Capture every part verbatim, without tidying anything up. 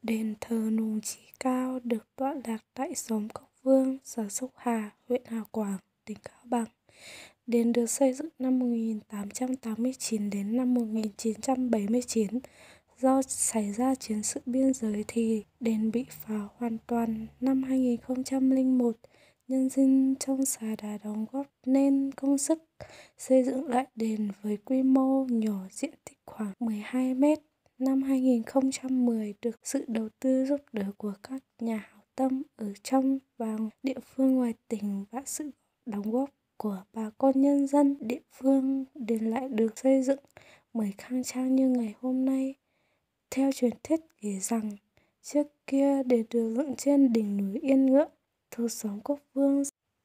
Đền thờ Nùng Chí Cao được tọa lạc tại xóm Cốc Vương, xã Sốc Hà, huyện Hào Quảng, tỉnh Cao Bằng. Đền được xây dựng năm một nghìn tám trăm tám mươi chín đến năm một nghìn chín trăm bảy mươi chín. Do xảy ra chiến sự biên giới thì đền bị phá hoàn toàn năm hai nghìn không trăm lẻ một. Nhân dân trong xã đã đóng góp nên công sức xây dựng lại đền với quy mô nhỏ, diện tích khoảng mười hai mét. Năm hai nghìn không trăm mười, được sự đầu tư giúp đỡ của các nhà hảo tâm ở trong và địa phương ngoài tỉnh và sự đóng góp của bà con nhân dân địa phương, đền lại được xây dựng mới khang trang như ngày hôm nay. Theo truyền thuyết kể rằng, trước kia đền được dựng trên đỉnh núi Yên Ngựa, thuộc xóm Cốc Vương,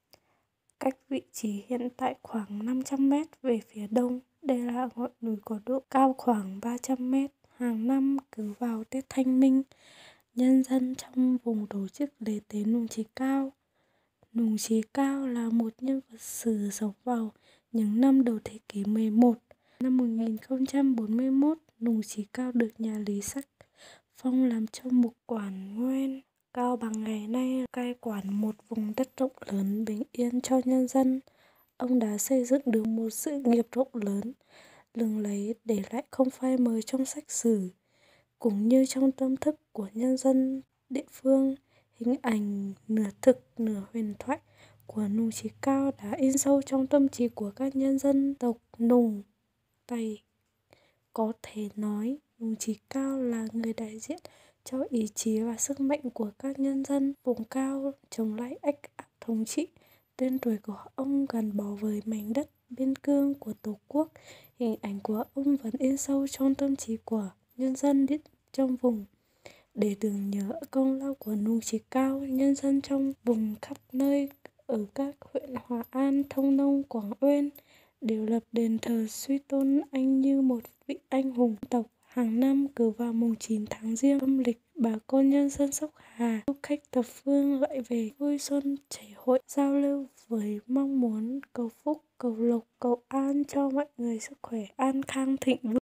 cách vị trí hiện tại khoảng năm trăm mét về phía đông. Đây là ngọn núi có độ cao khoảng ba trăm mét. Hàng năm cứ vào Tết Thanh Minh, nhân dân trong vùng tổ chức lễ tế Nùng Chí Cao. Nùng Chí Cao là một nhân vật sử sống vào những năm đầu thế kỷ mười một. Năm một nghìn không trăm bốn mươi mốt, Nùng Chí Cao được nhà Lý Sắc phong làm châu mục quản nguyên. Cao Bằng ngày nay cai quản một vùng đất rộng lớn bình yên cho nhân dân. Ông đã xây dựng được một sự nghiệp rộng lớn, lừng lẫy, để lại không phai mờ trong sách sử cũng như trong tâm thức của nhân dân địa phương. Hình ảnh nửa thực nửa huyền thoại của Nùng Chí Cao đã in sâu trong tâm trí của các nhân dân tộc Nùng Tày. Có thể nói, Nùng Chí Cao là người đại diện cho ý chí và sức mạnh của các nhân dân vùng cao chống lại ách áp thống trị. Tên tuổi của ông gắn bó với mảnh đất biên cương của Tổ quốc. Hình ảnh của ông vẫn in sâu trong tâm trí của nhân dân trong vùng. Để tưởng nhớ công lao của Nùng Chí Cao, nhân dân trong vùng khắp nơi ở các huyện Hòa An, Thông Nông, Quảng Uyên đều lập đền thờ suy tôn anh như một vị anh hùng tộc. Hàng năm cứ vào mùng chín tháng Giêng âm lịch, bà con nhân dân Sốc Hà, du khách thập phương lại về vui xuân chảy hội, giao lưu với mong muốn cầu phúc, cầu lộc, cầu an cho mọi người sức khỏe an khang thịnh vượng.